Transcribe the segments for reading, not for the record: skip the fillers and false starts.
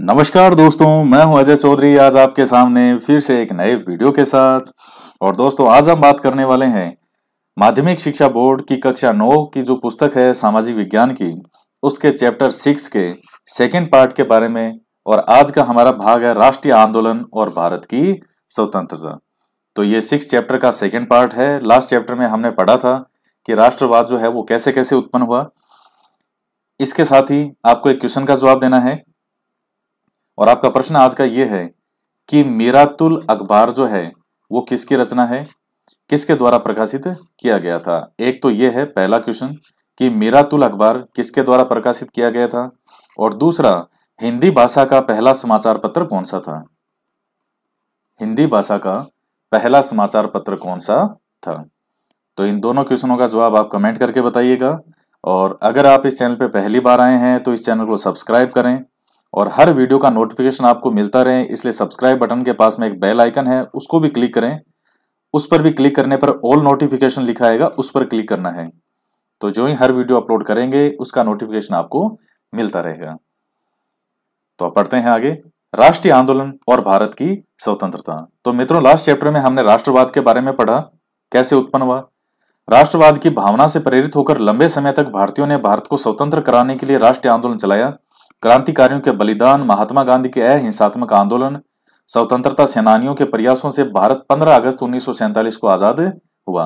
नमस्कार दोस्तों, मैं हूं अजय चौधरी। आज आपके सामने फिर से एक नए वीडियो के साथ। और दोस्तों, आज हम बात करने वाले हैं माध्यमिक शिक्षा बोर्ड की कक्षा 9 की जो पुस्तक है सामाजिक विज्ञान की, उसके चैप्टर 6 के सेकंड पार्ट के बारे में। और आज का हमारा भाग है राष्ट्रीय आंदोलन और भारत की स्वतंत्रता। तो ये 6 चैप्टर का सेकंड पार्ट है। लास्ट चैप्टर में हमने पढ़ा था कि राष्ट्रवाद जो है वो कैसे कैसे उत्पन्न हुआ। इसके साथ ही आपको एक क्वेश्चन का जवाब देना है। और आपका प्रश्न आज का ये है कि मीरातुल अखबार जो है वो किसकी रचना है, किसके द्वारा प्रकाशित किया गया था। एक तो ये है पहला क्वेश्चन कि मीरातुल अखबार किसके द्वारा प्रकाशित किया गया था। और दूसरा, हिंदी भाषा का पहला समाचार पत्र कौन सा था। हिंदी भाषा का पहला समाचार पत्र कौन सा था। तो इन दोनों क्वेश्चनों का जवाब आप कमेंट करके बताइएगा। और अगर आप इस चैनल पे पहली बार आए हैं तो इस चैनल को सब्सक्राइब करें और हर वीडियो का नोटिफिकेशन आपको मिलता रहे, इसलिए सब्सक्राइब बटन के पास में एक बेल आइकन है, उसको भी क्लिक करें। उस पर भी क्लिक करने पर ऑल नोटिफिकेशन लिखा आएगा, उस पर क्लिक करना है। तो जो ही हर वीडियो अपलोड करेंगे उसका नोटिफिकेशन आपको मिलता रहेगा। तो अब पढ़ते हैं आगे, राष्ट्रीय आंदोलन और भारत की स्वतंत्रता। तो मित्रों, लास्ट चैप्टर में हमने राष्ट्रवाद के बारे में पढ़ा, कैसे उत्पन्न हुआ। राष्ट्रवाद की भावना से प्रेरित होकर लंबे समय तक भारतीयों ने भारत को स्वतंत्र कराने के लिए राष्ट्रीय आंदोलन चलाया। क्रांतिकारियों के बलिदान, महात्मा गांधी के अहिंसात्मक आंदोलन, स्वतंत्रता सेनानियों के प्रयासों से भारत 15 अगस्त 1947 को आजाद हुआ।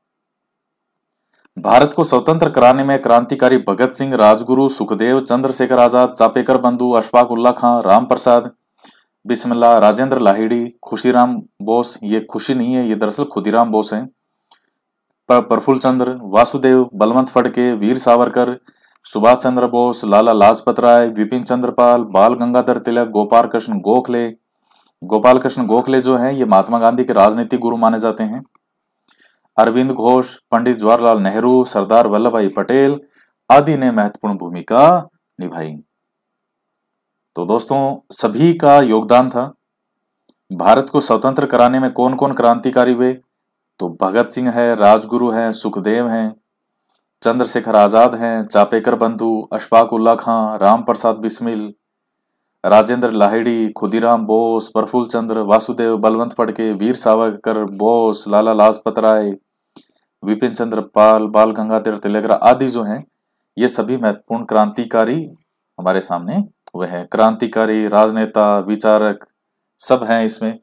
भारत को स्वतंत्र कराने में क्रांतिकारी भगत सिंह, राजगुरु, सुखदेव, चंद्रशेखर आजाद, चापेकर बंधु, अशफाक उल्ला खां, राम प्रसाद बिस्मिल्ला, राजेंद्र लाहिड़ी, खुशीराम बोस, ये खुशी नहीं है, ये दरअसल खुदीराम बोस है, प्रफुल्ल चंद्र, वासुदेव, बलवंत फड़के, वीर सावरकर, सुभाष चंद्र बोस, लाला लाजपत राय, विपिन चंद्र पाल, बाल गंगाधर तिलक, गोपाल कृष्ण गोखले। गोपाल कृष्ण गोखले जो हैं ये महात्मा गांधी के राजनीतिक गुरु माने जाते हैं। अरविंद घोष, पंडित जवाहरलाल नेहरू, सरदार वल्लभ भाई पटेल आदि ने महत्वपूर्ण भूमिका निभाई। तो दोस्तों, सभी का योगदान था। भारत को स्वतंत्र कराने में कौन कौन क्रांतिकारी हुए, तो भगत सिंह है, राजगुरु हैं, सुखदेव हैं, चंद्रशेखर आजाद हैं, चापेकर बंधु, अशफाक उल्ला खां, राम प्रसाद बिस्मिल, राजेंद्र लाहिड़ी, खुदीराम बोस, प्रफुल्ल चंद्र, वासुदेव, बलवंत फड़के, वीर सावरकर, बोस, लाला लाजपत राय, विपिन चंद्र पाल, बाल गंगाधर तिलक आदि जो हैं ये सभी महत्वपूर्ण क्रांतिकारी हमारे सामने हुए हैं। क्रांतिकारी, राजनेता, विचारक सब हैं इसमें।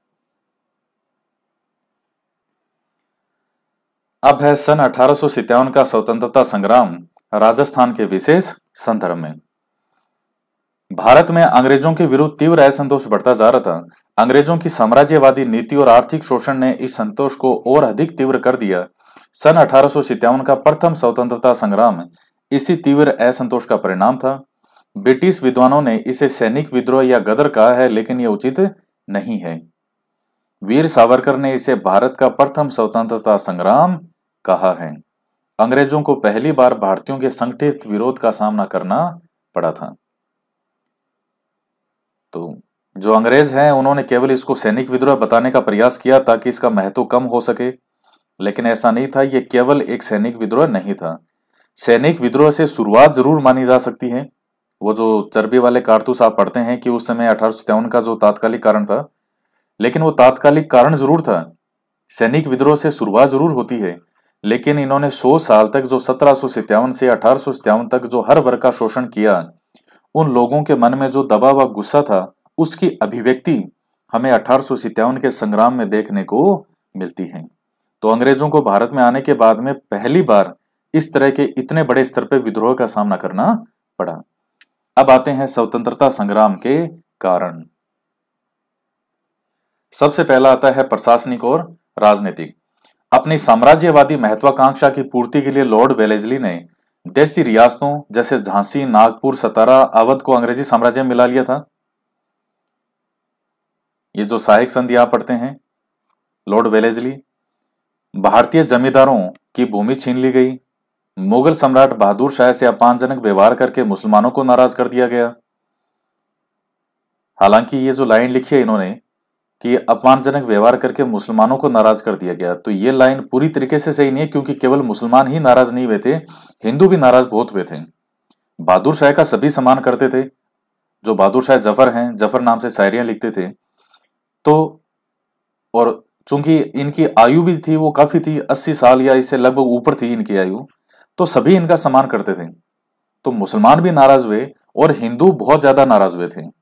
अब है सन 1857 का स्वतंत्रता संग्राम राजस्थान के विशेष संदर्भ में। भारत में अंग्रेजों के विरुद्ध तीव्र असंतोष बढ़ता जा रहा था। अंग्रेजों की साम्राज्यवादी नीति और आर्थिक शोषण ने इस संतोष को और अधिक तीव्र कर दिया। सन 1857 का प्रथम स्वतंत्रता संग्राम इसी तीव्र असंतोष का परिणाम था। ब्रिटिश विद्वानों ने इसे सैनिक विद्रोह या गदर कहा है, लेकिन यह उचित नहीं है। वीर सावरकर ने इसे भारत का प्रथम स्वतंत्रता संग्राम कहा है। अंग्रेजों को पहली बार भारतीयों के संगठित विरोध का सामना करना पड़ा था। तो जो अंग्रेज हैं उन्होंने केवल इसको सैनिक विद्रोह बताने का प्रयास किया ताकि इसका महत्व कम हो सके, लेकिन ऐसा नहीं था। ये केवल एक सैनिक विद्रोह नहीं था। सैनिक विद्रोह से शुरुआत जरूर मानी जा सकती है। वो जो चर्बी वाले कारतूस आप पढ़ते हैं कि उस समय 1857 का जो तात्कालिक कारण था, लेकिन वो तात्कालिक कारण जरूर था। सैनिक विद्रोह से शुरुआत जरूर होती है, लेकिन इन्होंने 100 साल तक जो 1757 से 1857 तक जो हर वर्ग का शोषण किया, उन लोगों के मन में जो दबा हुआ गुस्सा था उसकी अभिव्यक्ति हमें 1857 के संग्राम में देखने को मिलती है। तो अंग्रेजों को भारत में आने के बाद में पहली बार इस तरह के इतने बड़े स्तर पर विद्रोह का सामना करना पड़ा। अब आते हैं स्वतंत्रता संग्राम के कारण। सबसे पहला आता है प्रशासनिक और राजनीतिक। अपनी साम्राज्यवादी महत्वाकांक्षा की पूर्ति के लिए लॉर्ड वेलेस्ली ने देशी रियासतों जैसे झांसी, नागपुर, सतारा, अवध को अंग्रेजी साम्राज्य में मिला लिया था। ये जो सहायक संधि आप पढ़ते हैं, लॉर्ड वेलेस्ली। भारतीय जमींदारों की भूमि छीन ली गई। मुगल सम्राट बहादुर शाह से अपमानजनक व्यवहार करके मुसलमानों को नाराज कर दिया गया। हालांकि ये जो लाइन लिखी है इन्होंने कि अपमानजनक व्यवहार करके मुसलमानों को नाराज कर दिया गया, तो ये लाइन पूरी तरीके से सही नहीं है, क्योंकि केवल मुसलमान ही नाराज नहीं हुए थे, हिंदू भी नाराज बहुत हुए थे। बहादुर शाह का सभी सम्मान करते थे, जो बहादुर शाह जफर हैं, जफर नाम से शायरियां लिखते थे। तो और चूंकि इनकी आयु भी थी वो काफी थी, 80 साल या इससे लगभग ऊपर थी इनकी आयु, तो सभी इनका सम्मान करते थे। तो मुसलमान भी नाराज हुए और हिंदू बहुत ज्यादा नाराज हुए थे।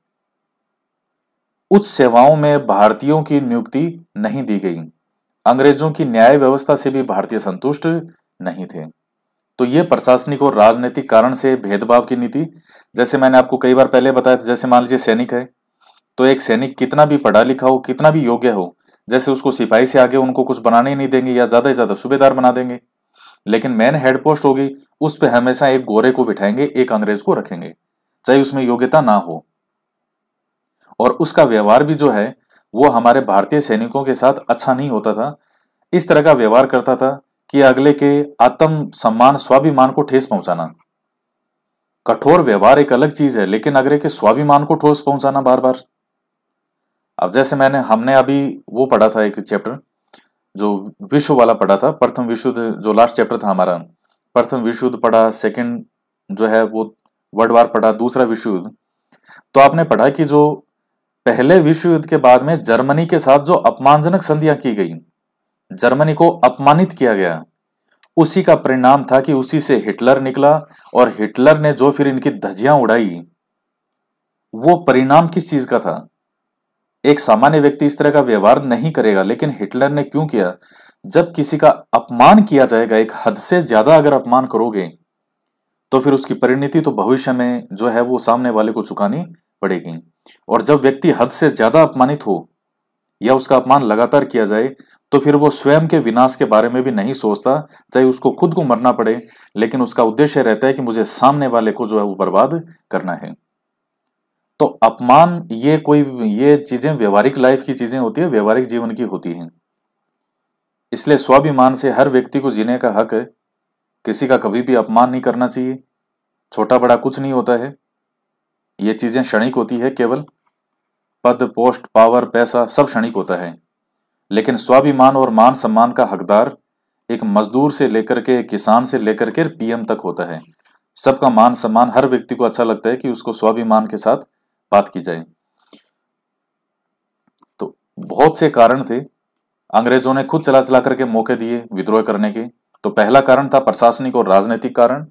उच्च सेवाओं में भारतीयों की नियुक्ति नहीं दी गई। अंग्रेजों की न्याय व्यवस्था से भी भारतीय संतुष्ट नहीं थे। तो ये प्रशासनिक और राजनीतिक कारण से भेदभाव की नीति, जैसे मैंने आपको कई बार पहले बताया था, जैसे मान लीजिए सैनिक है, तो एक सैनिक कितना भी पढ़ा लिखा हो, कितना भी योग्य हो, जैसे उसको सिपाही से आगे उनको कुछ बनाने ही नहीं देंगे या ज्यादा से ज्यादा सूबेदार बना देंगे, लेकिन मेन हेड पोस्ट होगी उस पर हमेशा एक गोरे को बिठाएंगे, एक अंग्रेज को रखेंगे, चाहे उसमें योग्यता ना हो। और उसका व्यवहार भी जो है वो हमारे भारतीय सैनिकों के साथ अच्छा नहीं होता था। इस तरह का व्यवहार करता था कि अगले के आत्म सम्मान स्वाभिमान को ठेस पहुंचाना। कठोर व्यवहार एक अलग चीज है, लेकिन अगले के स्वाभिमान को ठोस पहुंचाना बार बार। अब जैसे हमने अभी वो पढ़ा था एक चैप्टर, जो विश्व वाला पढ़ा था, प्रथम विश्व युद्ध जो लास्ट चैप्टर था हमारा, प्रथम विश्व युद्ध पढ़ा, सेकंड जो है वो वर्ल्ड वार पढ़ा, दूसरा विश्व युद्ध। तो आपने पढ़ा कि जो पहले विश्व युद्ध के बाद में जर्मनी के साथ जो अपमानजनक संधियां की गई, जर्मनी को अपमानित किया गया, उसी का परिणाम था कि उसी से हिटलर निकला। और हिटलर ने जो फिर इनकी धज्जियां उड़ाई, वो परिणाम किस चीज का था? एक सामान्य व्यक्ति इस तरह का व्यवहार नहीं करेगा, लेकिन हिटलर ने क्यों किया? जब किसी का अपमान किया जाएगा, एक हद से ज्यादा अगर अपमान करोगे, तो फिर उसकी परिणति तो भविष्य में जो है वो सामने वाले को चुकानी पड़ेगी। और जब व्यक्ति हद से ज्यादा अपमानित हो या उसका अपमान लगातार किया जाए, तो फिर वो स्वयं के विनाश के बारे में भी नहीं सोचता, चाहे उसको खुद को मरना पड़े, लेकिन उसका उद्देश्य रहता है कि मुझे सामने वाले को जो है वो बर्बाद करना है। तो अपमान ये चीजें व्यवहारिक लाइफ की चीजें होती है, व्यवहारिक जीवन की होती हैं। इसलिए स्वाभिमान से हर व्यक्ति को जीने का हक है। किसी का कभी भी अपमान नहीं करना चाहिए। छोटा बड़ा कुछ नहीं होता है, ये चीजें क्षणिक होती है। केवल पद, पोस्ट, पावर, पैसा सब क्षणिक होता है, लेकिन स्वाभिमान और मान सम्मान का हकदार एक मजदूर से लेकर के, किसान से लेकर के पीएम तक होता है। सबका मान सम्मान, हर व्यक्ति को अच्छा लगता है कि उसको स्वाभिमान के साथ बात की जाए। तो बहुत से कारण थे, अंग्रेजों ने खुद चला चला करके मौके दिए विद्रोह करने के। तो पहला कारण था प्रशासनिक और राजनीतिक कारण।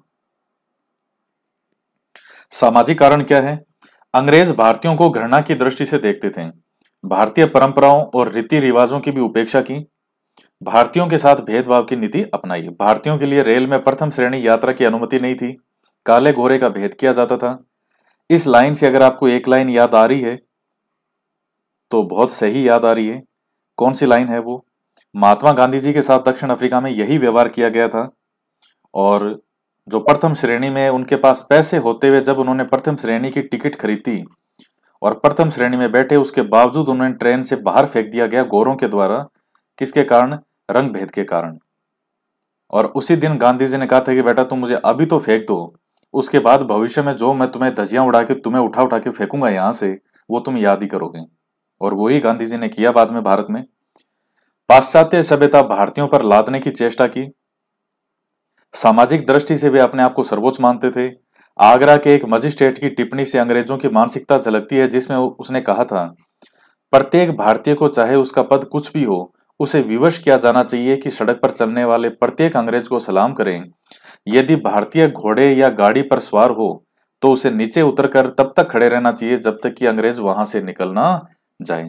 सामाजिक कारण क्या है? अंग्रेज भारतीयों को घृणा की दृष्टि से देखते थे। भारतीय परंपराओं और रीति रिवाजों की भी उपेक्षा की। भारतीयों के साथ भेदभाव की नीति अपनाई। भारतीयों के लिए रेल में प्रथम श्रेणी यात्रा की अनुमति नहीं थी। काले घोड़े का भेद किया जाता था। इस लाइन से अगर आपको एक लाइन याद आ रही है तो बहुत सही याद आ रही है। कौन सी लाइन है वो? महात्मा गांधी जी के साथ दक्षिण अफ्रीका में यही व्यवहार किया गया था। और जो प्रथम श्रेणी में उनके पास पैसे होते हुए जब उन्होंने प्रथम श्रेणी की टिकट खरीदी और प्रथम श्रेणी में बैठे, उसके बावजूद उन्हें ट्रेन से बाहर फेंक दिया गया गोरों के द्वारा। किसके कारण? रंग भेद के कारण। और उसी दिन गांधी जी ने कहा था कि बेटा तुम मुझे अभी तो फेंक दो, उसके बाद भविष्य में जो मैं तुम्हें धज्जियां उड़ा के तुम्हें उठा उठा के फेंकूंगा यहां से, वो तुम याद ही करोगे। और वही गांधी जी ने किया बाद में भारत में। पाश्चात्य सभ्यता भारतीयों पर लादने की चेष्टा की। सामाजिक दृष्टि से वे अपने आप को सर्वोच्च मानते थे। आगरा के एक मजिस्ट्रेट की टिप्पणी से अंग्रेजों की मानसिकता झलकती है, जिसमें उसने कहा था, प्रत्येक भारतीय को चाहे उसका पद कुछ भी हो, उसे विवश किया जाना चाहिए कि सड़क पर चलने वाले प्रत्येक अंग्रेज को सलाम करें। यदि भारतीय घोड़े या गाड़ी पर सवार हो तो उसे नीचे उतरकर तब तक खड़े रहना चाहिए जब तक कि अंग्रेज वहां से निकल ना जाए।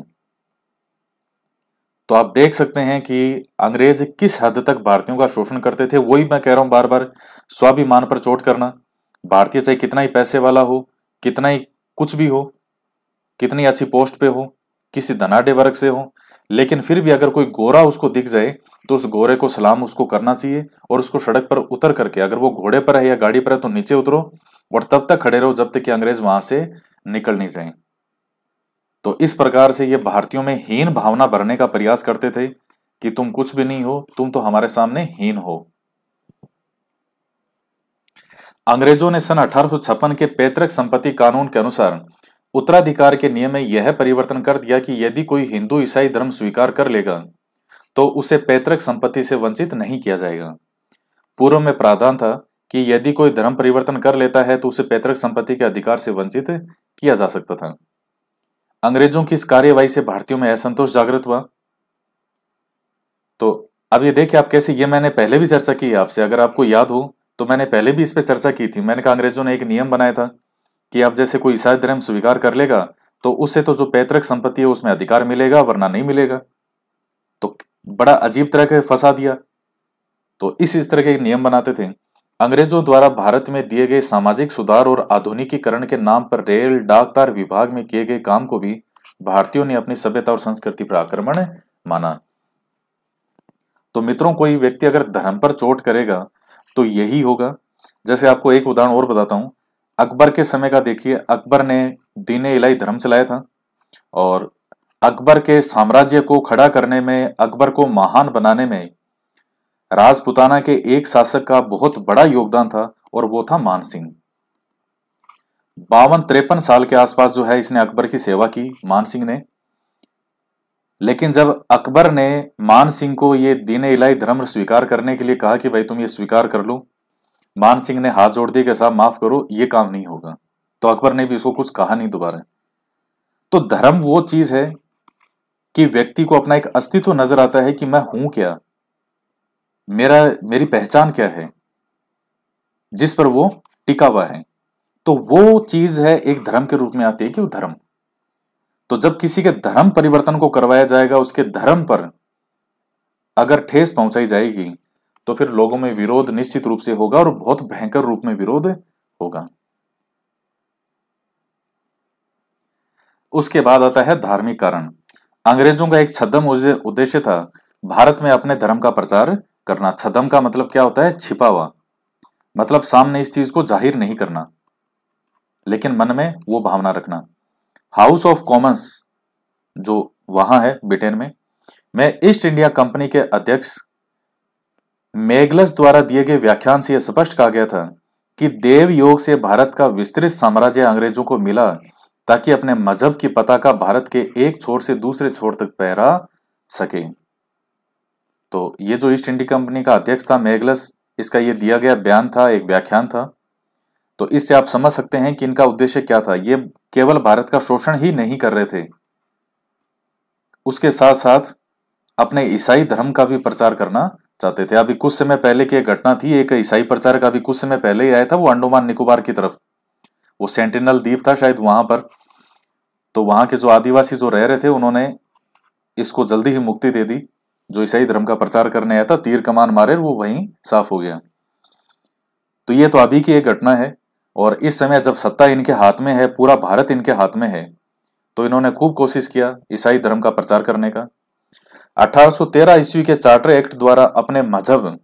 तो आप देख सकते हैं कि अंग्रेज किस हद तक भारतीयों का शोषण करते थे। वही मैं कह रहा हूं बार बार, स्वाभिमान पर चोट करना। भारतीय चाहे कितना ही पैसे वाला हो, कितना ही कुछ भी हो, कितनी अच्छी पोस्ट पे हो, किसी धनाढ़ वर्ग से हो, लेकिन फिर भी अगर कोई गोरा उसको दिख जाए तो उस गोरे को सलाम उसको करना चाहिए। और उसको सड़क पर उतर करके, अगर वो घोड़े पर है या गाड़ी पर है, तो नीचे उतरो और तब तक खड़े रहो जब तक कि अंग्रेज वहां से निकल नहीं जाए। तो इस प्रकार से ये भारतीयों में हीन भावना भरने का प्रयास करते थे कि तुम कुछ भी नहीं हो, तुम तो हमारे सामने हीन हो। अंग्रेजों ने सन 1856 के पैतृक संपत्ति कानून के अनुसार उत्तराधिकार के नियम में यह परिवर्तन कर दिया कि यदि कोई हिंदू ईसाई धर्म स्वीकार कर लेगा तो उसे पैतृक संपत्ति से वंचित नहीं किया जाएगा। पूर्व में प्रावधान था कि यदि कोई धर्म परिवर्तन कर लेता है तो उसे पैतृक संपत्ति के अधिकार से वंचित किया जा सकता था। अंग्रेजों की इस कार्यवाही से भारतीयों में असंतोष जागृत हुआ। तो अब ये देखिए आप कैसे, ये मैंने पहले भी चर्चा की है आपसे, अगर आपको याद हो तो मैंने पहले भी इस पे चर्चा की थी। मैंने कहा अंग्रेजों ने एक नियम बनाया था कि अब जैसे कोई ईसाई धर्म स्वीकार कर लेगा तो उससे तो जो पैतृक संपत्ति है उसमें अधिकार मिलेगा, वरना नहीं मिलेगा। तो बड़ा अजीब तरह के फंसा दिया। तो इस तरह के नियम बनाते थे। अंग्रेजों द्वारा भारत में दिए गए सामाजिक सुधार और आधुनिकीकरण के नाम पर रेल डाक तार विभाग में किए गए काम को भी भारतीयों ने अपनी सभ्यता और संस्कृति पर आक्रमण माना। तो मित्रों, कोई व्यक्ति अगर धर्म पर चोट करेगा तो यही होगा। जैसे आपको एक उदाहरण और बताता हूं, अकबर के समय का देखिए। अकबर ने दीन-ए इलाही धर्म चलाया था और अकबर के साम्राज्य को खड़ा करने में, अकबर को महान बनाने में राजपुताना के एक शासक का बहुत बड़ा योगदान था और वो था मान सिंह। 52-53 साल के आसपास जो है इसने अकबर की सेवा की, मान सिंह ने। लेकिन जब अकबर ने मान सिंह को ये दीन-ए इलाही धर्म स्वीकार करने के लिए कहा कि भाई तुम ये स्वीकार कर लो, मान सिंह ने हाथ जोड़ दिए कि साहब माफ करो, ये काम नहीं होगा। तो अकबर ने भी इसको कुछ कहा नहीं दोबारा। तो धर्म वो चीज है कि व्यक्ति को अपना एक अस्तित्व नजर आता है कि मैं हूं क्या, मेरी पहचान क्या है, जिस पर वो टिका हुआ है। तो वो चीज है एक धर्म के रूप में आती है कि वो धर्म। तो जब किसी के धर्म परिवर्तन को करवाया जाएगा, उसके धर्म पर अगर ठेस पहुंचाई जाएगी तो फिर लोगों में विरोध निश्चित रूप से होगा और बहुत भयंकर रूप में विरोध होगा। उसके बाद आता है धार्मिक कारण। अंग्रेजों का एक छद्म उद्देश्य था भारत में अपने धर्म का प्रचार करना। छद्म का मतलब क्या होता है? छिपा हुआ, मतलब सामने इस चीज को जाहिर नहीं करना, लेकिन मन में वो भावना रखना। हाउस ऑफ कॉमन्स जो वहां है ब्रिटेन में ईस्ट इंडिया कंपनी के अध्यक्ष मेगलस द्वारा दिए गए व्याख्यान से यह स्पष्ट कहा गया था कि देव योग से भारत का विस्तृत साम्राज्य अंग्रेजों को मिला ताकि अपने मजहब की पताका भारत के एक छोर से दूसरे छोर तक फहरा सके। तो ये जो ईस्ट इंडिया कंपनी का अध्यक्ष था मेगलस, इसका ये दिया गया बयान था, एक व्याख्यान था। तो इससे आप समझ सकते हैं कि इनका उद्देश्य क्या था। ये केवल भारत का शोषण ही नहीं कर रहे थे, उसके साथ साथ अपने ईसाई धर्म का भी प्रचार करना चाहते थे। अभी कुछ समय पहले की एक घटना थी, एक ईसाई प्रचारक अभी कुछ समय पहले ही आया था, वो अंडमान निकोबार की तरफ, वो सेंटिनल द्वीप था शायद वहां पर। तो वहां के जो आदिवासी जो रह रहे थे उन्होंने इसको जल्दी ही मुक्ति दे दी। जो ईसाई धर्म का प्रचार करने आया था, तीर कमान मारे, वो वहीं साफ हो गया। तो ये तो अभी की एक घटना है और इस समय जब सत्ता इनके हाथ में है, पूरा भारत इनके हाथ में है, तो इन्होंने खूब कोशिश किया ईसाई धर्म का प्रचार करने का। 1813 ईस्वी के चार्टर एक्ट द्वारा अपने मजहब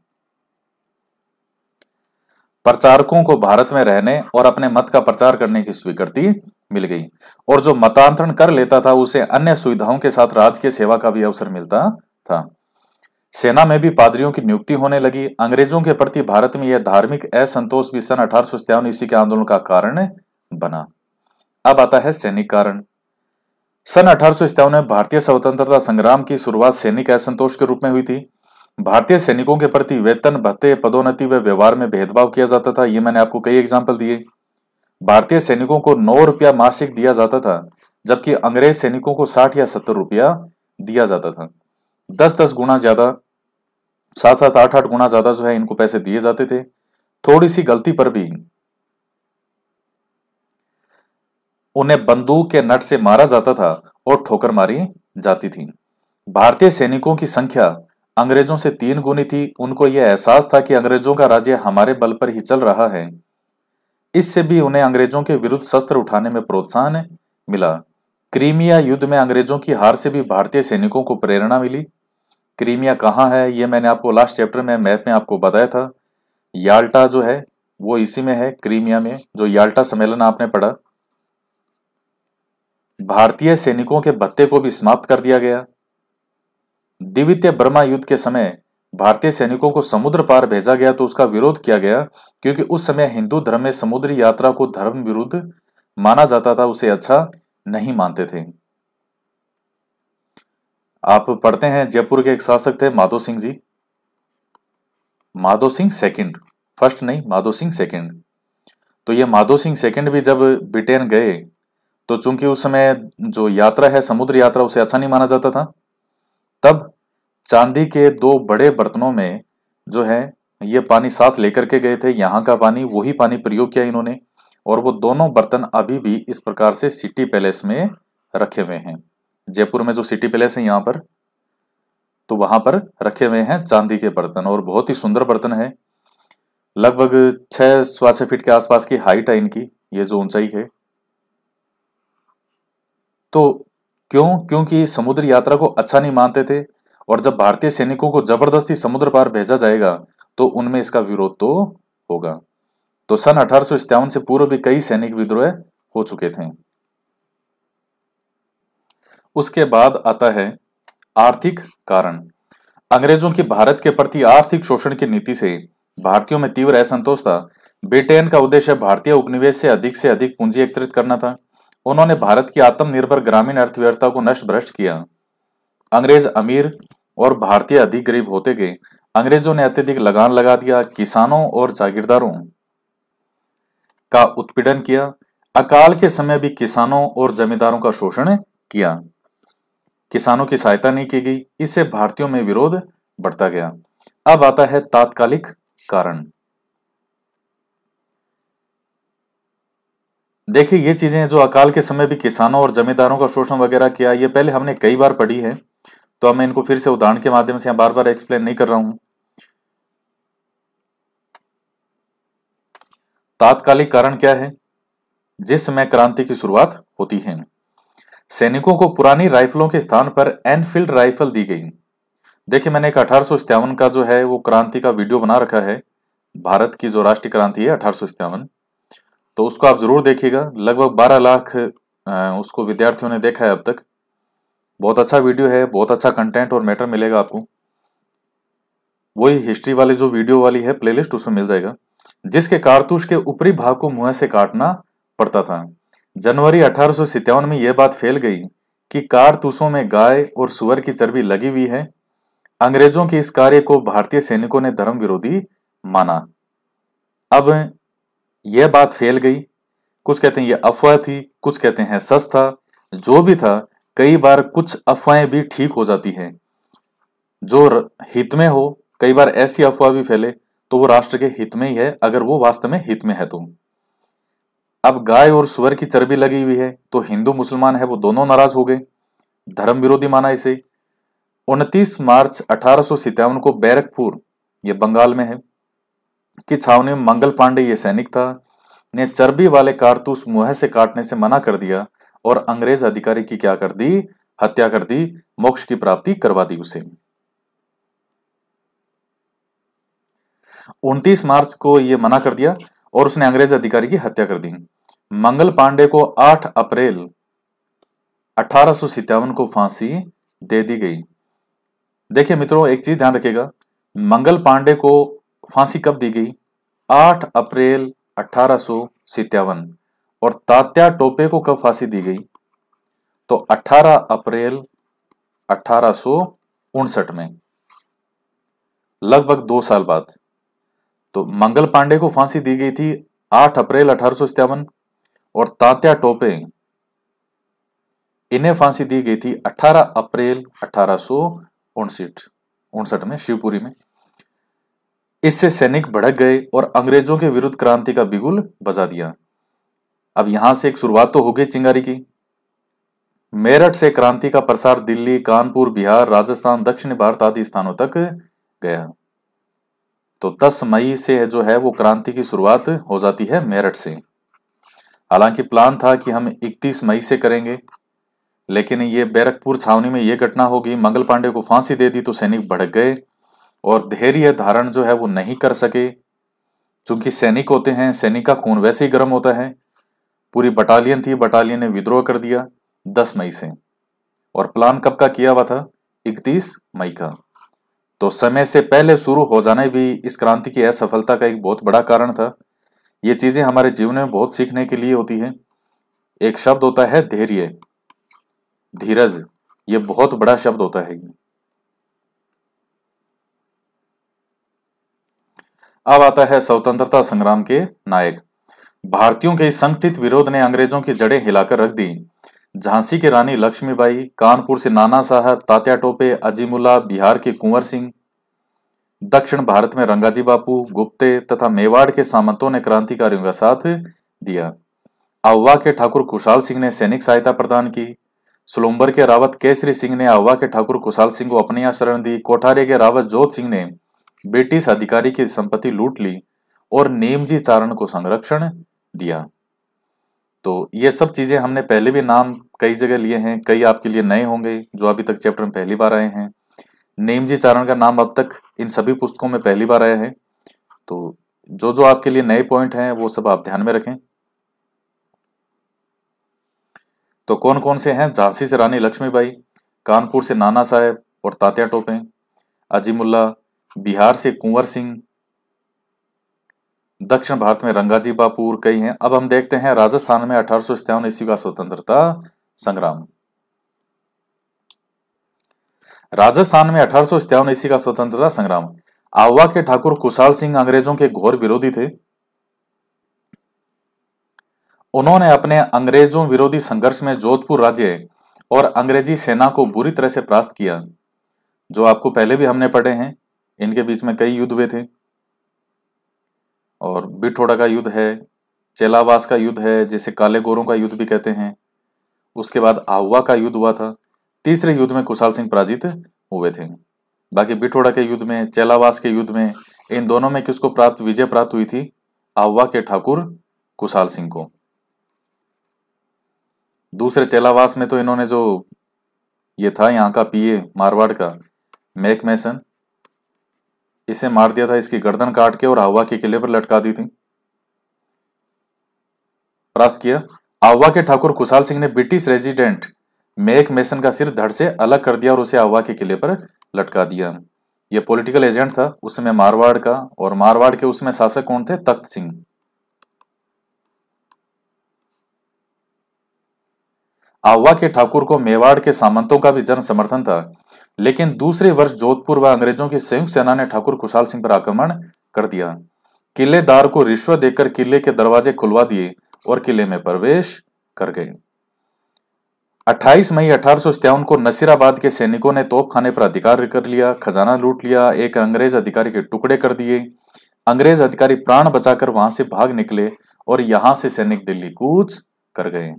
प्रचारकों को भारत में रहने और अपने मत का प्रचार करने की स्वीकृति मिल गई और जो मतांतरण कर लेता था उसे अन्य सुविधाओं के साथ राजकीय सेवा का भी अवसर मिलता था। सेना में भी पादरियों की नियुक्ति होने लगी। अंग्रेजों के प्रति भारत में यह धार्मिक असंतोष भी सन 1857 ईस्वी के आंदोलन का कारण बना। अब आता है सैनिक कारण। सन 1857 में भारतीय स्वतंत्रता संग्राम की शुरुआत सैनिक असंतोष के रूप में हुई थी। भारतीय सैनिकों के प्रति वेतन, भत्ते, पदोन्नति व व्यवहार में भेदभाव किया जाता था। ये मैंने आपको कई एग्जाम्पल दिए। भारतीय सैनिकों को 9 रुपया मासिक दिया जाता था, जबकि अंग्रेज सैनिकों को 60 या 70 रुपया दिया जाता था। 10-10 गुना ज्यादा, 7-7, 8-8 गुना ज्यादा जो है इनको पैसे दिए जाते थे। थोड़ी सी गलती पर भी उन्हें बंदूक के नट से मारा जाता था और ठोकर मारी जाती थी। भारतीय सैनिकों की संख्या अंग्रेजों से 3 गुनी थी। उनको यह एहसास था कि अंग्रेजों का राज्य हमारे बल पर ही चल रहा है। इससे भी उन्हें अंग्रेजों के विरुद्ध शस्त्र उठाने में प्रोत्साहन मिला। क्रीमिया युद्ध में अंग्रेजों की हार से भी भारतीय सैनिकों को प्रेरणा मिली। क्रीमिया कहाँ है, ये मैंने आपको लास्ट चैप्टर में मैप में आपको बताया था। याल्टा जो है वो इसी में है, क्रीमिया में, जो याल्टा सम्मेलन आपने पढ़ा। भारतीय सैनिकों के भत्ते को भी समाप्त कर दिया गया। द्वितीय बर्मा युद्ध के समय भारतीय सैनिकों को समुद्र पार भेजा गया तो उसका विरोध किया गया, क्योंकि उस समय हिंदू धर्म में समुद्री यात्रा को धर्म विरुद्ध माना जाता था, उसे अच्छा नहीं मानते थे। आप पढ़ते हैं जयपुर के एक शासक थे माधो सिंह जी, माधो सिंह सेकंड, फर्स्ट नहीं, माधो सिंह सेकंड। तो ये माधो सिंह सेकंड भी जब ब्रिटेन गए तो चूंकि उस समय जो यात्रा है समुद्र यात्रा उसे अच्छा नहीं माना जाता था, तब चांदी के 2 बड़े बर्तनों में जो है ये पानी साथ लेकर के गए थे, यहाँ का पानी वही पानी प्रयोग किया इन्होंने। और वो दोनों बर्तन अभी भी इस प्रकार से सिटी पैलेस में रखे हुए हैं। जयपुर में जो सिटी पैलेस है यहाँ पर, तो वहां पर रखे हुए हैं चांदी के बर्तन, और बहुत ही सुंदर बर्तन है। लगभग 6 फीट के आसपास की हाइट है इनकी, ये जो ऊंचाई है। तो क्योंकि समुद्र यात्रा को अच्छा नहीं मानते थे, और जब भारतीय सैनिकों को जबरदस्ती समुद्र पार भेजा जाएगा तो उनमें इसका विरोध तो होगा। तो सन 1857 से पूर्व भी कई सैनिक विद्रोह हो चुके थे। उसके बाद आता है आर्थिक कारण। अंग्रेजों की भारत के प्रति आर्थिक शोषण की नीति से भारतीयों में तीव्र असंतोष था। ब्रिटेन का उद्देश्य भारतीय उपनिवेश से अधिक पूंजी एकत्रित करना था। उन्होंने भारत की आत्मनिर्भर ग्रामीण अर्थव्यवस्था को नष्ट भ्रष्ट किया। अंग्रेज अमीर और भारतीय अधिक गरीब होते गए। अंग्रेजों ने अत्यधिक लगान लगा दिया, किसानों और जागीरदारों का उत्पीड़न किया। अकाल के समय भी किसानों और जमींदारों का शोषण किया। किसानों की सहायता नहीं की गई, इससे भारतीयों में विरोध बढ़ता गया। अब आता है तात्कालिक कारण। देखिए ये चीजें जो अकाल के समय भी किसानों और जमींदारों का शोषण वगैरह किया, ये पहले हमने कई बार पढ़ी है, तो मैं इनको फिर से उदाहरण के माध्यम से बार बार एक्सप्लेन नहीं कर रहा हूं। तात्कालिक कारण क्या है? जिस समय क्रांति की शुरुआत होती है, सैनिकों को पुरानी राइफलों के स्थान पर एनफील्ड राइफल दी गई। देखिए मैंने एक 1857 का जो है वो क्रांति का वीडियो बना रखा है, भारत की जो राष्ट्रीय क्रांति है 1857, तो उसको आप जरूर देखिएगा। लगभग 12 लाख उसको विद्यार्थियों ने देखा है अब तक। बहुत अच्छा वीडियो है, बहुत अच्छा कंटेंट और मैटर मिलेगा आपको। वही हिस्ट्री वाली जो वीडियो वाली है प्लेलिस्ट, उसमें मिल जाएगा। जिसके कारतूस के ऊपरी भाग को मुंह से काटना पड़ता था। जनवरी 1857 में यह बात फैल गई कि कारतूसों में गाय और सुअर की चर्बी लगी हुई है। अंग्रेजों के इस कार्य को भारतीय सैनिकों ने धर्म विरोधी माना। अब यह बात फैल गई, कुछ कहते हैं ये अफवाह थी, कुछ कहते हैं सच था। जो भी था, कई बार कुछ अफवाहें भी ठीक हो जाती हैं जो हित में हो। कई बार ऐसी अफवाह भी फैले तो वो राष्ट्र के हित में ही है, अगर वो वास्तव में हित में है तो। अब गाय और सुअर की चर्बी लगी हुई है तो हिंदू मुसलमान है वो दोनों नाराज हो गए, धर्म विरोधी माना इसे। 29 मार्च 1857 को बैरकपुर, ये बंगाल में है, की छावनी में मंगल पांडे ये सैनिक था, ने चर्बी वाले कारतूस मुंह से काटने से मना कर दिया और अंग्रेज अधिकारी की क्या कर दी? हत्या कर दी, मोक्ष की प्राप्ति करवा दी उसे। 29 मार्च को यह मना कर दिया और उसने अंग्रेज अधिकारी की हत्या कर दी। मंगल पांडे को 8 अप्रैल 1857 को फांसी दे दी गई। देखिए मित्रों एक चीज ध्यान रखिएगा, मंगल पांडे को फांसी कब दी गई? 8 अप्रैल 1857। और तात्या टोपे को कब फांसी दी गई? तो 18 अप्रैल 1859 में, लगभग 2 साल बाद। तो मंगल पांडे को फांसी दी गई थी 8 अप्रैल 1857 और तात्या टोपे इन्हें फांसी दी गई थी 18 अप्रैल 1859 में शिवपुरी में। इससे सैनिक भड़क गए और अंग्रेजों के विरुद्ध क्रांति का बिगुल बजा दिया। अब यहां से एक शुरुआत तो हो गई चिंगारी की। मेरठ से क्रांति का प्रसार दिल्ली, कानपुर, बिहार, राजस्थान, दक्षिण भारत आदि स्थानों तक गया। तो 10 मई से जो है वो क्रांति की शुरुआत हो जाती है मेरठ से। हालांकि प्लान था कि हम 31 मई से करेंगे, लेकिन ये बैरकपुर छावनी में ये घटना होगी, मंगल पांडे को फांसी दे दी तो सैनिक भड़क गए और धैर्य धारण जो है वो नहीं कर सके। चूंकि सैनिक होते हैं, सैनिक का खून वैसे ही गर्म होता है। पूरी बटालियन थी, बटालियन ने विद्रोह कर दिया 10 मई से। और प्लान कब का किया हुआ था? 31 मई का। तो समय से पहले शुरू हो जाना भी इस क्रांति की असफलता का एक बहुत बड़ा कारण था। ये चीजें हमारे जीवन में बहुत सीखने के लिए होती है। एक शब्द होता है धैर्य, धीरज, ये बहुत बड़ा शब्द होता है। अब आता है स्वतंत्रता संग्राम के नायक। भारतीयों के इस संगठित विरोध ने अंग्रेजों की जड़ें हिलाकर रख दी। झांसी की रानी लक्ष्मीबाई, कानपुर से नाना साहब, तात्या टोपे, अजीमुल्ला, बिहार के कुंवर सिंह, दक्षिण भारत में रंगाजी बापू, गुप्ते तथा मेवाड़ के सामंतों ने क्रांतिकारियों का साथ दिया। आह्वा के ठाकुर खुशहाल सिंह ने सैनिक सहायता प्रदान की। सुलुम्बर के रावत केसरी सिंह ने आह्वा के ठाकुर खुशहाल सिंह को अपनी यहाँ शरण दी। कोठारे के रावत जोत सिंह ने ब्रिटिश अधिकारी की संपत्ति लूट ली और नेमजी चारण को संरक्षण दिया। तो ये सब चीजें हमने पहले भी नाम कई जगह लिए हैं, कई आपके लिए नए होंगे जो अभी तक चैप्टर में पहली बार आए हैं। नेमजी चारण का नाम अब तक इन सभी पुस्तकों में पहली बार आया है। तो जो जो आपके लिए नए पॉइंट हैं वो सब आप ध्यान में रखें। तो कौन कौन से हैं? झांसी से रानी लक्ष्मीबाई, कानपुर से नाना साहेब और तात्या टोपे, अजीमुल्ला, बिहार से कुंवर सिंह, दक्षिण भारत में रंगाजी बापू, कई हैं। अब हम देखते हैं राजस्थान में 1857 ईस्वी का स्वतंत्रता संग्राम। राजस्थान में 1857 ईस्वी का स्वतंत्रता संग्राम। आह्वा के ठाकुर खुशहाल सिंह अंग्रेजों के घोर विरोधी थे। उन्होंने अपने अंग्रेजों विरोधी संघर्ष में जोधपुर राज्य और अंग्रेजी सेना को बुरी तरह से परास्त किया, जो आपको पहले भी हमने पढ़े हैं। इनके बीच में कई युद्ध हुए थे और बिठोड़ा का युद्ध है, चेलावास का युद्ध है, जिसे काले गोरों का युद्ध भी कहते हैं। उसके बाद आह्वा का युद्ध हुआ था। तीसरे युद्ध में खुशहाल सिंह पराजित हुए थे। बाकी बिठोड़ा के युद्ध में, चेलावास के युद्ध में, इन दोनों में किसको विजय प्राप्त हुई थी? आह्वा के ठाकुर खुशहाल सिंह को। दूसरे चेलावास में तो इन्होंने जो ये था यहाँ का पीए मारवाड़ का मैक मैसन, इसे मार दिया था, इसकी गर्दन काट के और आह्वा के किले पर लटका दी थी, परास्त किया। आह्वा के ठाकुर खुशहाल सिंह ने ब्रिटिश रेजिडेंट मैक मैसन का सिर धड़ से अलग कर दिया और उसे आह्वा के किले पर लटका दिया। यह पॉलिटिकल एजेंट था उस समय मारवाड़ का, और मारवाड़ के उसमें शासक कौन थे? तख्त सिंह। आह्वा के ठाकुर को मेवाड़ के सामंतों का भी जन समर्थन था, लेकिन दूसरे वर्ष जोधपुर व अंग्रेजों की संयुक्त सेना ने ठाकुर खुशहाल सिंह पर आक्रमण कर दिया। किलेदार को रिश्वत देकर किले के दरवाजे खुलवा दिए और किले में प्रवेश कर गए। 28 मई 1857 को नसीराबाद के सैनिकों ने तोपखाने पर अधिकार कर लिया, खजाना लूट लिया, एक अंग्रेज अधिकारी के टुकड़े कर दिए। अंग्रेज अधिकारी प्राण बचाकर वहां से भाग निकले और यहां से सैनिक दिल्ली कूच कर गए।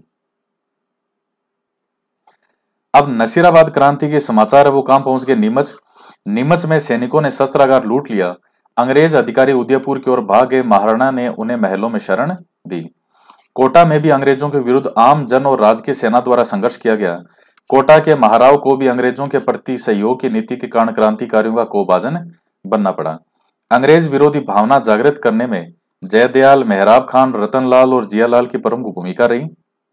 अब नसीराबाद क्रांति के समाचार है वो कहां पहुंच गए? नीमच। नीमच में सैनिकों ने शस्त्रागार लूट लिया। अंग्रेज अधिकारी उदयपुर की ओर भाग गए। महाराणा ने उन्हें महलों में शरण दी। कोटा में भी अंग्रेजों के विरुद्ध आम जन और राजकीय सेना द्वारा संघर्ष किया गया। कोटा के महाराव को भी अंग्रेजों के प्रति सहयोग की नीति के कारण क्रांतिकारियों का कोभाजन बनना पड़ा। अंग्रेज विरोधी भावना जागृत करने में जयदयाल, मेहराब खान, रतनलाल और जियालाल की प्रमुख भूमिका रही।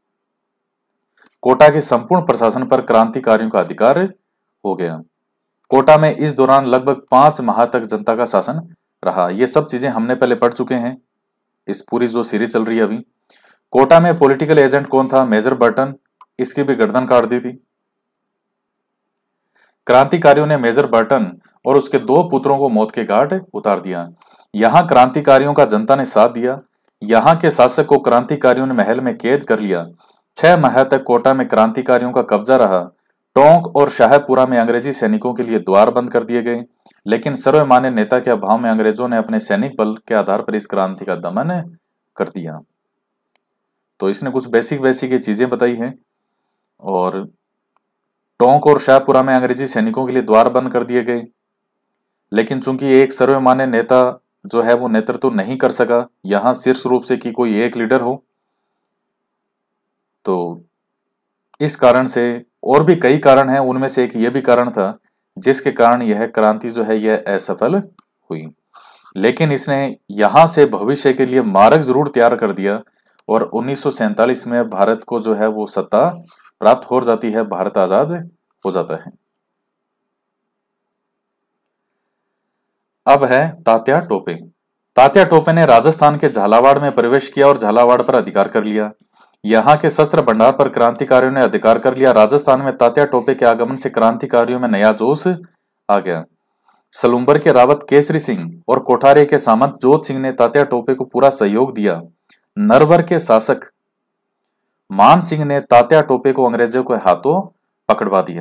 कोटा के संपूर्ण प्रशासन पर क्रांतिकारियों का अधिकार हो गया। कोटा में इस दौरान लगभग 5 माह तक जनता का शासन रहा। ये सब चीजें हमने पहले पढ़ चुके हैं, इस पूरी जो सीरीज चल रही है अभी। कोटा में पॉलिटिकल एजेंट कौन था? Major Burton. इसकी भी गर्दन काट दी थी। क्रांतिकारियों ने मेजर बर्टन और उसके 2 पुत्रों को मौत के घाट उतार दिया। यहां क्रांतिकारियों का जनता ने साथ दिया। यहां के शासक को क्रांतिकारियों ने महल में कैद कर लिया। 6 माह तक कोटा में क्रांतिकारियों का कब्जा रहा। टोंक और शाहपुरा में अंग्रेजी सैनिकों के लिए द्वार बंद कर दिए गए, लेकिन सर्वमान्य नेता के अभाव में अंग्रेजों ने अपने सैनिक बल के आधार पर इस क्रांति का दमन कर दिया। तो इसने कुछ बेसिक चीजें बताई हैं। और टोंक और शाहपुरा में अंग्रेजी सैनिकों के लिए द्वार बंद कर दिए गए, लेकिन चूंकि एक सर्वमान्य नेता जो है वो नेतृत्व नहीं कर सका यहां शीर्ष रूप से कि कोई एक लीडर हो, तो इस कारण से, और भी कई कारण हैं, उनमें से एक ये भी कारण था जिसके कारण यह क्रांति जो है यह असफल हुई। लेकिन इसने यहां से भविष्य के लिए मार्ग जरूर तैयार कर दिया और 1947 में भारत को जो है वो सत्ता प्राप्त हो जाती है, भारत आजाद हो जाता है। अब है तात्या टोपे। तात्या टोपे ने राजस्थान के झालावाड़ में प्रवेश किया और झालावाड़ पर अधिकार कर लिया। यहाँ के शस्त्र भंडार पर क्रांतिकारियों ने अधिकार कर लिया। राजस्थान में तात्या टोपे के आगमन से क्रांतिकारियों में नया जोश आ गया। सलुम्बर के रावत केसरी सिंह और कोठारे के सामंत जोत सिंह ने तात्या टोपे को पूरा सहयोग दिया। नरवर के शासक मान सिंह ने तात्या टोपे को अंग्रेजों के हाथों पकड़वा दिया।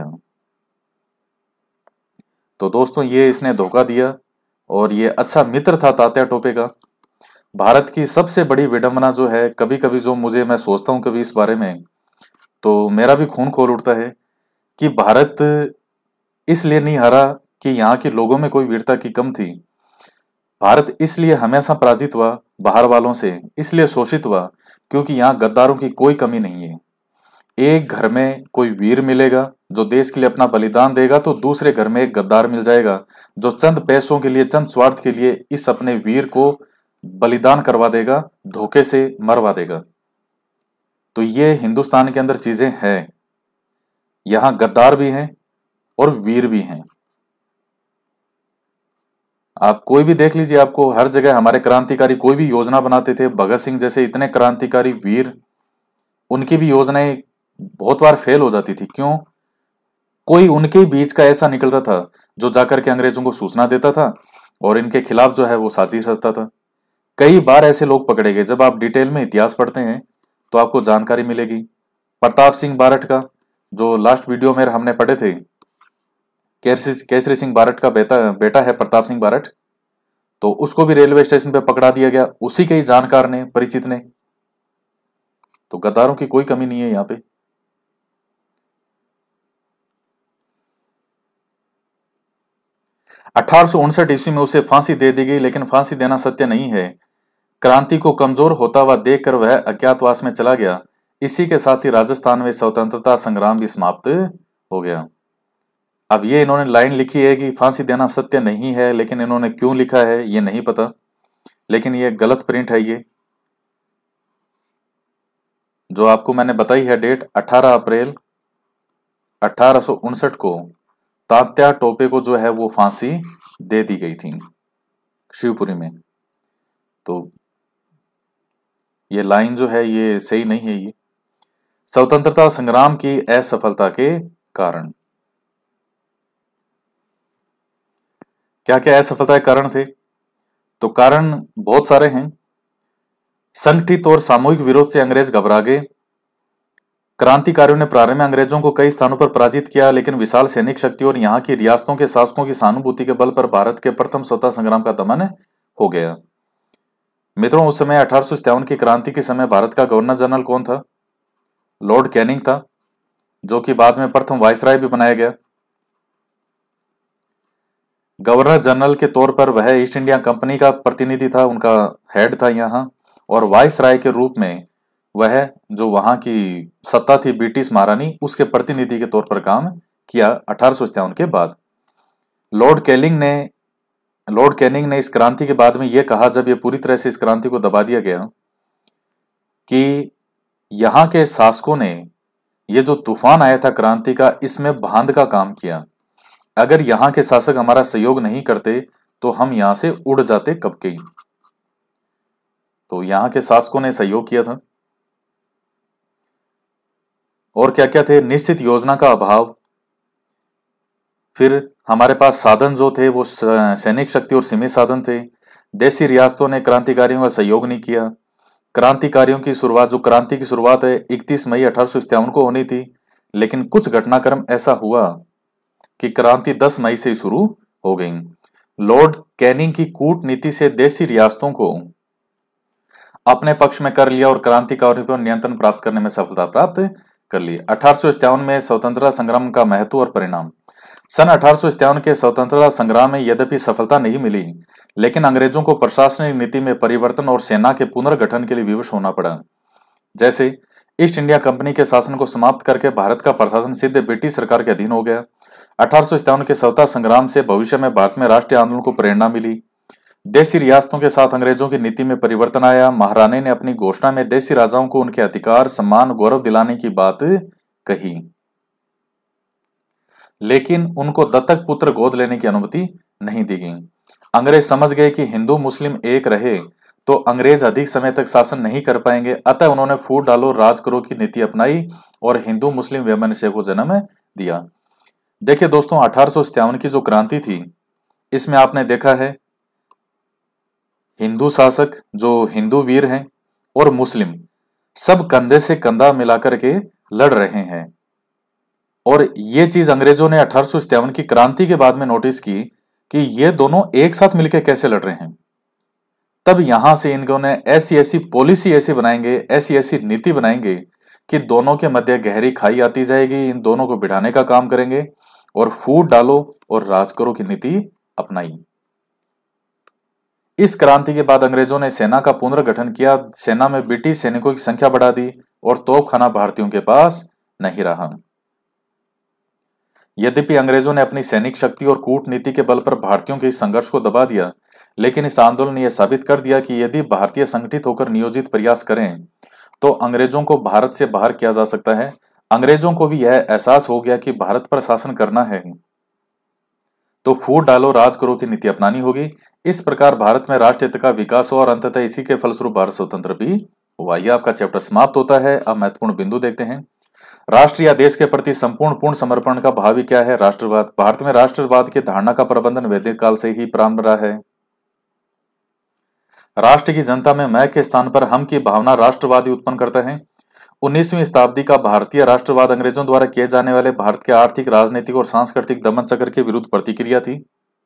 तो दोस्तों ये इसने धोखा दिया और ये अच्छा मित्र था तात्या टोपे का। भारत की सबसे बड़ी विडंबना जो है, कभी कभी जो मैं सोचता हूं कभी इस बारे में, तो मेरा भी खून खोल उठता है कि भारत इसलिए नहीं हारा कि यहाँ के लोगों में कोई वीरता की कम थी। भारत इसलिए हमेशा पराजित हुआ बाहर वालों से, इसलिए शोषित हुआ क्योंकि यहाँ गद्दारों की कोई कमी नहीं है। एक घर में कोई वीर मिलेगा जो देश के लिए अपना बलिदान देगा, तो दूसरे घर में एक गद्दार मिल जाएगा जो चंद पैसों के लिए, चंद स्वार्थ के लिए इस अपने वीर को बलिदान करवा देगा, धोखे से मरवा देगा। तो ये हिंदुस्तान के अंदर चीजें हैं। यहां गद्दार भी हैं और वीर भी हैं। आप कोई भी देख लीजिए, आपको हर जगह हमारे क्रांतिकारी कोई भी योजना बनाते थे, भगत सिंह जैसे इतने क्रांतिकारी वीर, उनकी भी योजनाएं बहुत बार फेल हो जाती थी। क्यों? कोई उनके बीच का ऐसा निकलता था जो जाकर के अंग्रेजों को सूचना देता था और इनके खिलाफ जो है वो साजिश रचता था। कई बार ऐसे लोग पकड़े गए। जब आप डिटेल में इतिहास पढ़ते हैं तो आपको जानकारी मिलेगी। प्रताप सिंह बारठ का, जो लास्ट वीडियो में हमने पढ़े थे, केसरी सिंह बारठ का बेटा है प्रताप सिंह बारठ, तो उसको भी रेलवे स्टेशन पे पकड़ा दिया गया, उसी के ही जानकार ने, परिचित ने। तो गद्दारों की कोई कमी नहीं है यहाँ पे। अठारह ईस्वी में उसे फांसी दे दी गई, लेकिन फांसी देना सत्य नहीं है। क्रांति को कमजोर होता हुआ देखकर वह अज्ञातवास में चला गया। इसी के साथ ही राजस्थान में स्वतंत्रता संग्राम भी समाप्त हो गया। अब ये इन्होंने लाइन लिखी है कि फांसी देना सत्य नहीं है, लेकिन इन्होंने क्यों लिखा है ये नहीं पता, लेकिन ये गलत प्रिंट है। ये जो आपको मैंने बताई है डेट, 18 अप्रैल 1859 को तात्या टोपे को जो है वो फांसी दे दी गई थी शिवपुरी में। तो ये लाइन जो है ये सही नहीं है। ये स्वतंत्रता संग्राम की असफलता के कारण, क्या क्या असफलता के कारण थे? तो कारण बहुत सारे हैं। संगठित और सामूहिक विरोध से अंग्रेज घबरा गए। क्रांतिकारियों ने प्रारंभ में अंग्रेजों को कई स्थानों पर पराजित किया, लेकिन विशाल सैनिक शक्ति और यहाँ की रियासतों के शासकों की सहानुभूति के बल पर भारत के प्रथम स्वतंत्रता संग्राम का दमन हो गया। मित्रों, उस समय 1857 की क्रांति के समय भारत का गवर्नर जनरल कौन था? लॉर्ड कैनिंग था, जो कि बाद में प्रथम वायसराय भी बनाया गया। गवर्नर जनरल के तौर पर वह ईस्ट इंडिया कंपनी का प्रतिनिधि था, उनका हेड था यहाँ, और वायसराय के रूप में वह जो वहां की सत्ता थी ब्रिटिश महारानी, उसके प्रतिनिधि के तौर पर काम किया 1857 के बाद। लॉर्ड कैनिंग ने इस क्रांति के बाद में यह कहा, जब यह पूरी तरह से इस क्रांति को दबा दिया गया, कि यहाँ के शासकों ने ये जो तूफान आया था क्रांति का, इसमें बांध का काम किया। अगर यहाँ के शासक हमारा सहयोग नहीं करते तो हम यहां से उड़ जाते कब के। तो यहाँ के शासकों ने सहयोग किया था। और क्या क्या थे? निश्चित योजना का अभाव, फिर हमारे पास साधन जो थे वो सैनिक शक्ति और सीमित साधन थे। देशी रियासतों ने क्रांतिकारियों का सहयोग नहीं किया। क्रांतिकारियों की शुरुआत, जो क्रांति की शुरुआत है 31 मई 1857 को होनी थी, लेकिन कुछ घटनाक्रम ऐसा हुआ कि क्रांति 10 मई से शुरू हो गई। लॉर्ड कैनिंग की कूटनीति से देशी रियासतों को अपने पक्ष में कर लिया और क्रांतिकारियों पर नियंत्रण प्राप्त करने में सफलता प्राप्त कर ली। 1857 में स्वतंत्रता संग्राम का महत्व और परिणाम। सन 1857 के स्वतंत्रता संग्राम में यद्यपि सफलता नहीं मिली, लेकिन अंग्रेजों को प्रशासनिक नीति में परिवर्तन और सेना के पुनर्गठन के लिए विवश होना पड़ा। जैसे ईस्ट इंडिया कंपनी के शासन को समाप्त करके भारत का प्रशासन सीधे ब्रिटिश सरकार के अधीन हो गया। 1857 के स्वतंत्रता संग्राम से भविष्य में भारत में राष्ट्रीय आंदोलन को प्रेरणा मिली। देशी रियासतों के साथ अंग्रेजों की नीति में परिवर्तन आया। महारानी ने अपनी घोषणा में देशी राजाओं को उनके अधिकार, सम्मान, गौरव दिलाने की बात कही, लेकिन उनको दत्तक पुत्र गोद लेने की अनुमति नहीं दी गई। अंग्रेज समझ गए कि हिंदू मुस्लिम एक रहे तो अंग्रेज अधिक समय तक शासन नहीं कर पाएंगे, अतः उन्होंने फूट डालो राज करो की नीति अपनाई और हिंदू मुस्लिम वैमनस्य को जन्म दिया। देखिए दोस्तों, 1857 की जो क्रांति थी, इसमें आपने देखा है हिंदू शासक जो हिंदू वीर हैं और मुस्लिम सब कंधे से कंधा मिलाकर के लड़ रहे हैं। और ये चीज अंग्रेजों ने 1857 की क्रांति के बाद में नोटिस की कि ये दोनों एक साथ मिलकर कैसे लड़ रहे हैं। तब यहां से इनको ने ऐसी ऐसी पॉलिसी ऐसी बनाएंगे, ऐसी ऐसी नीति बनाएंगे कि दोनों के मध्य गहरी खाई आती जाएगी। इन दोनों को भिड़ाने का काम करेंगे और फूट डालो और राज करो की नीति अपनाई। इस क्रांति के बाद अंग्रेजों ने सेना का पुनर्गठन किया। सेना में ब्रिटिश सैनिकों की संख्या बढ़ा दी और तोपखाना भारतीयों के पास नहीं रहा। यद्यपि अंग्रेजों ने अपनी सैनिक शक्ति और कूटनीति के बल पर भारतीयों के इस संघर्ष को दबा दिया, लेकिन इस आंदोलन ने यह साबित कर दिया कि यदि भारतीय संगठित होकर नियोजित प्रयास करें तो अंग्रेजों को भारत से बाहर किया जा सकता है। अंग्रेजों को भी यह एहसास हो गया कि भारत पर शासन करना है तो फूट डालो राज करो की नीति अपनानी होगी। इस प्रकार भारत में राष्ट्रीयता का विकास हुआ और अंततः इसी के फलस्वरूप भारत स्वतंत्र भी हुआ। यह आपका चैप्टर समाप्त होता है। अब महत्वपूर्ण बिंदु देखते हैं। राष्ट्र या देश के प्रति संपूर्ण पूर्ण समर्पण का भावी क्या है? राष्ट्रवाद। भारत में राष्ट्रवाद की धारणा का प्रबंधन वैदिक काल से ही प्रारंभ रहा है। राष्ट्र की जनता में मैं के स्थान पर हम की भावना राष्ट्रवादी उत्पन्न करता है। 19वीं शताब्दी का भारतीय राष्ट्रवाद अंग्रेजों द्वारा किए जाने वाले भारत के आर्थिक, राजनीतिक और सांस्कृतिक दमन चक्र के विरुद्ध प्रतिक्रिया थी।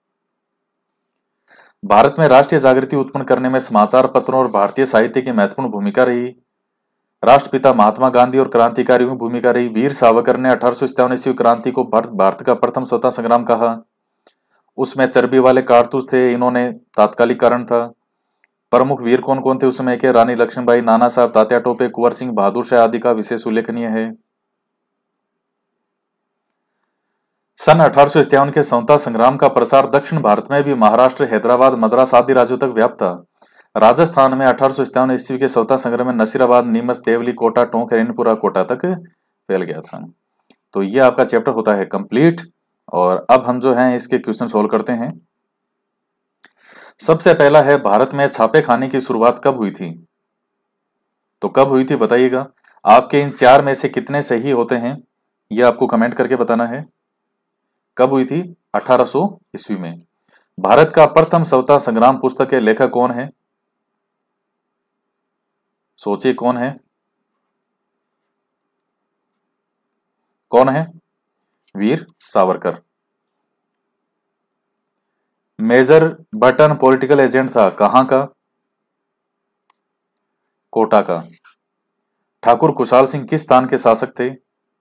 भारत में राष्ट्रीय जागृति उत्पन्न करने में समाचार पत्रों और भारतीय साहित्य की महत्वपूर्ण भूमिका रही। राष्ट्रपिता महात्मा गांधी और क्रांतिकारियों की भूमिका रही। वीर सावरकर ने 1857 ईस्वी क्रांति को भारत का प्रथम स्वतंत्रता संग्राम कहा। उसमें चर्बी वाले कारतूस थे, इन्होंने तात्कालिक कारण था। प्रमुख वीर कौन कौन थे उसमें के? रानी लक्ष्मीबाई, नाना साहब, तात्या टोपे, कुंवर सिंह, बहादुर शाह आदि का विशेष उल्लेखनीय है। सन 1851 के स्वतंत्रता संग्राम का प्रसार दक्षिण भारत में भी महाराष्ट्र, हैदराबाद, मद्रास आदि राज्यों तक व्याप्त था। राजस्थान में 1857 ईस्वी के स्वतंत्रता संग्राम में नसीराबाद, नीमच, देवली, कोटा, टोंक, रैनपुरा, कोटा तक फैल गया था। तो ये आपका चैप्टर होता है कंप्लीट। और अब हम जो हैं इसके क्वेश्चन सोल्व करते हैं। सबसे पहला है, भारत में छापे खाने की शुरुआत कब हुई थी? तो कब हुई थी बताइएगा। आपके इन चार में से कितने सही होते हैं यह आपको कमेंट करके बताना है। कब हुई थी? 1800 ईस्वी में। भारत का प्रथम स्वतंत्रता संग्राम पुस्तक के लेखक कौन है? सोचिए कौन है? कौन है? Veer Savarkar. Major Burton political agent था, कहां का? कोटा का। ठाकुर खुशहाल सिंह किस स्थान के शासक थे?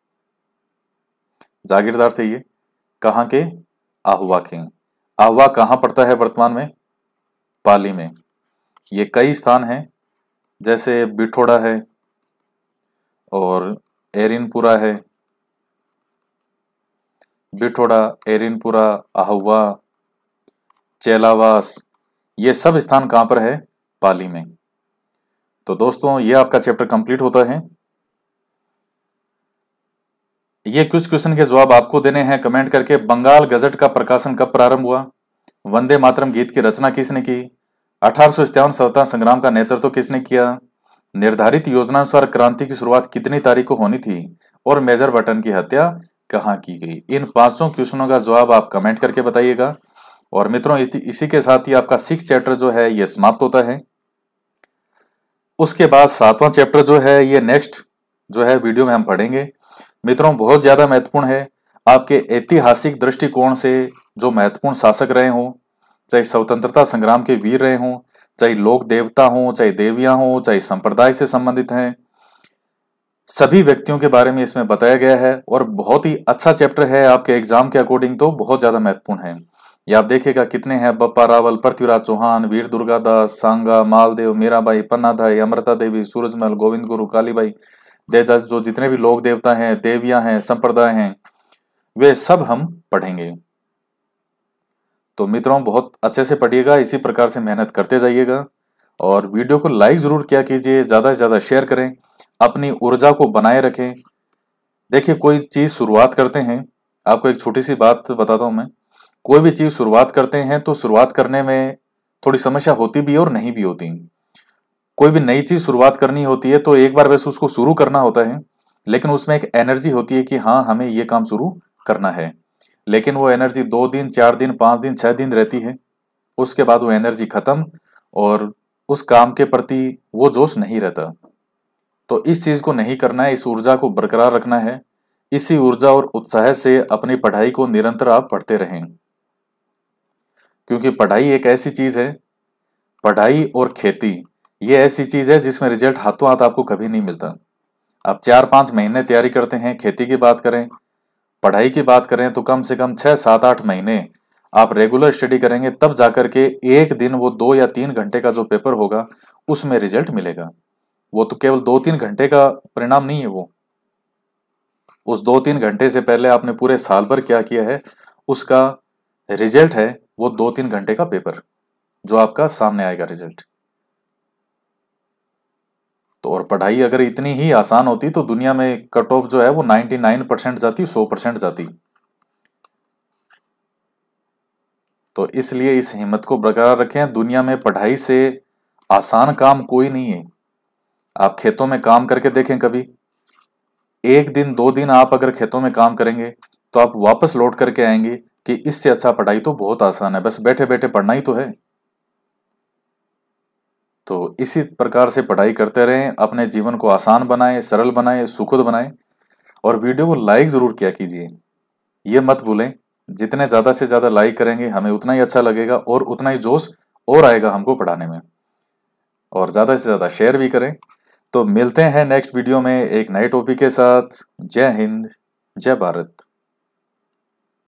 जागीरदार थे ये। कहां के? आहुआ के। आहुआ कहां पड़ता है वर्तमान में? पाली में। ये कई स्थान हैं, जैसे बिठोड़ा है और एरिनपुरा है। बिठोड़ा, एरिनपुरा, आहुआ, चेलावास, ये सब स्थान कहां पर है? पाली में। तो दोस्तों ये आपका चैप्टर कंप्लीट होता है। ये कुछ क्वेश्चन के जवाब आपको देने हैं कमेंट करके। बंगाल गजट का प्रकाशन कब प्रारंभ हुआ? वंदे मातरम गीत की रचना किसने की? 1857 स्वतंत्रता संग्राम का नेतृत्व किसने किया? निर्धारित योजनानुसार क्रांति की शुरुआत कितनी तारीख को होनी थी? और मेजर बटन की हत्या कहां की गई? इन पांचों क्वेश्चनों का जवाब आप कमेंट करके बताइएगा। और मित्रों इसी के साथ ही आपका 6 चैप्टर जो है ये समाप्त होता है। उसके बाद 7वां चैप्टर जो है ये नेक्स्ट जो है वीडियो में हम पढ़ेंगे। मित्रों बहुत ज्यादा महत्वपूर्ण है। आपके ऐतिहासिक दृष्टिकोण से जो महत्वपूर्ण शासक रहे हों, चाहे स्वतंत्रता संग्राम के वीर रहे हों, चाहे लोक देवता हों, चाहे देवियां हों, चाहे संप्रदाय से संबंधित हैं, सभी व्यक्तियों के बारे में इसमें बताया गया है। और बहुत ही अच्छा चैप्टर है, आपके एग्जाम के अकॉर्डिंग तो बहुत ज्यादा महत्वपूर्ण है। ये आप देखिएगा कितने हैं: बप्पा रावल, पृथ्वीराज चौहान, वीर दुर्गादास, सांगा, मालदेव, मीराबाई, पन्नाधाई, अमृता देवी, सूरजमल, गोविंद गुरु, कालीबाई, देवदास, जो जितने भी लोक देवता हैं, देवियां हैं, संप्रदाय हैं, वे सब हम पढ़ेंगे। तो मित्रों बहुत अच्छे से पढ़िएगा, इसी प्रकार से मेहनत करते जाइएगा। और वीडियो को लाइक जरूर किया कीजिए, ज्यादा से ज्यादा शेयर करें, अपनी ऊर्जा को बनाए रखें। देखिए कोई चीज शुरुआत करते हैं, आपको एक छोटी सी बात बताता हूं मैं। कोई भी चीज शुरुआत करते हैं तो शुरुआत करने में थोड़ी समस्या होती भी और नहीं भी होती। कोई भी नई चीज शुरुआत करनी होती है तो एक बार वैसे उसको शुरू करना होता है, लेकिन उसमें एक एनर्जी होती है कि हाँ हमें ये काम शुरू करना है। लेकिन वो एनर्जी 2 दिन, 4 दिन, 5 दिन, 6 दिन रहती है, उसके बाद वो एनर्जी खत्म और उस काम के प्रति वो जोश नहीं रहता। तो इस चीज को नहीं करना है, इस ऊर्जा को बरकरार रखना है। इसी ऊर्जा और उत्साह से अपनी पढ़ाई को निरंतर आप पढ़ते रहें, क्योंकि पढ़ाई एक ऐसी चीज है, पढ़ाई और खेती ये ऐसी चीज है जिसमें रिजल्ट हाथों हाथ आपको कभी नहीं मिलता। आप 4-5 महीने तैयारी करते हैं, खेती की बात करें, पढ़ाई की बात करें तो कम से कम 6-7-8 महीने आप रेगुलर स्टडी करेंगे, तब जाकर के एक दिन वो 2 या 3 घंटे का जो पेपर होगा उसमें रिजल्ट मिलेगा। वो तो केवल 2-3 घंटे का परिणाम नहीं है, वो उस 2-3 घंटे से पहले आपने पूरे साल भर क्या किया है उसका रिजल्ट है वो 2-3 घंटे का पेपर जो आपका सामने आएगा रिजल्ट। तो और पढ़ाई अगर इतनी ही आसान होती तो दुनिया में कट ऑफ जो है वो 99% जाती, 100% जाती। तो इसलिए इस हिम्मत को बरकरार रखें। दुनिया में पढ़ाई से आसान काम कोई नहीं है। आप खेतों में काम करके देखें कभी, 1 दिन 2 दिन आप अगर खेतों में काम करेंगे तो आप वापस लौट करके आएंगे कि इससे अच्छा पढ़ाई तो बहुत आसान है, बस बैठे बैठे पढ़ना ही तो है। तो इसी प्रकार से पढ़ाई करते रहें, अपने जीवन को आसान बनाएं, सरल बनाएं, सुखद बनाएं, और वीडियो को लाइक जरूर किया कीजिए। ये मत भूलें, जितने ज्यादा से ज्यादा लाइक करेंगे हमें उतना ही अच्छा लगेगा और उतना ही जोश और आएगा हमको पढ़ाने में। और ज्यादा से ज्यादा शेयर भी करें। तो मिलते हैं नेक्स्ट वीडियो में एक नए टॉपिक के साथ। जय हिंद, जय भारत।